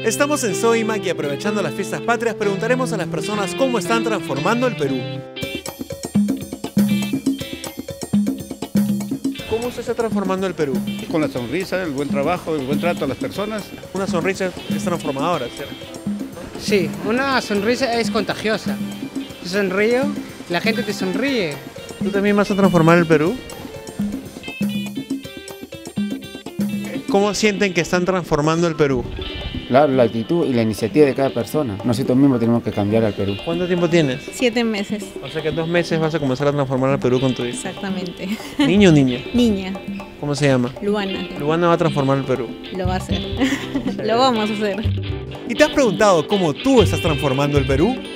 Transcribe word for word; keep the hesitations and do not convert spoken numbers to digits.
Estamos en Sodimac y aprovechando las fiestas patrias preguntaremos a las personas cómo están transformando el Perú. ¿Cómo se está transformando el Perú? Con la sonrisa, el buen trabajo, el buen trato a las personas. Una sonrisa es transformadora, ¿cierto? Sí, una sonrisa es contagiosa. Si sonrío, la gente te sonríe. ¿Tú también vas a transformar el Perú? ¿Cómo sienten que están transformando el Perú? Claro, la actitud y la iniciativa de cada persona. Nosotros mismos tenemos que cambiar al Perú. ¿Cuánto tiempo tienes? Siete meses. O sea que en dos meses vas a comenzar a transformar al Perú con tu hijo. Exactamente. ¿Niño o niña? Niña. ¿Cómo se llama? Luana. Luana va a transformar el Perú. Lo va a hacer. Lo vamos a hacer. ¿Y te has preguntado cómo tú estás transformando el Perú?